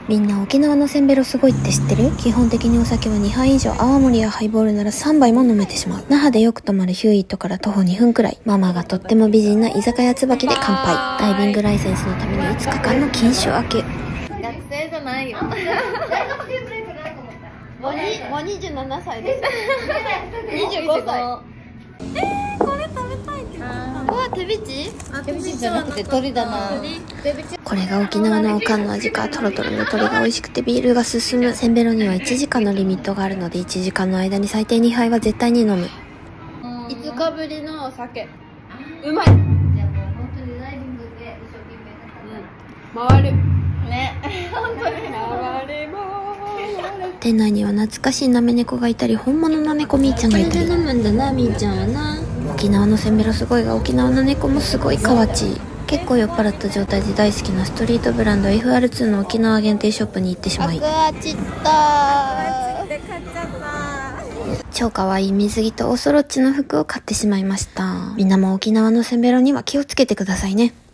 みんな沖縄のせんべろすごいって知ってる？基本的にお酒は2杯以上、泡盛やハイボールなら3杯も飲めてしまう。那覇でよく泊まるヒューイットから徒歩2分くらい。ママがとっても美人な居酒屋椿で乾杯。ダイビングライセンスのために5日間の禁酒明け。 学生じゃないよ。もう27歳です。25歳。これ食べたいって言ってた。うわ、手びち？手びちじゃなくて鳥だな。 これが沖縄のおかんの味か。トロトロの鳥が美味しくてビールが進む。せんべろには1時間のリミットがあるので、1時間の間に最低2杯は絶対に飲む。 5日ぶりのお酒。うまい。じゃあもう本当にダイビングで一生懸命回る。ね。本当に回れ回る。 店内には懐かしいなめ猫がいたり、本物の猫みーちゃんがいたり。 飲むんだな、みーちゃんはな。 沖縄のせんべろすごいが、沖縄の猫もすごいかわちい。結構酔っ払った状態で大好きなストリートブランド FR2 の沖縄限定ショップに行ってしまい、超かわいい水着とオーソロッチの服を買ってしまいました。みんなも沖縄のせんべろには気をつけてくださいね。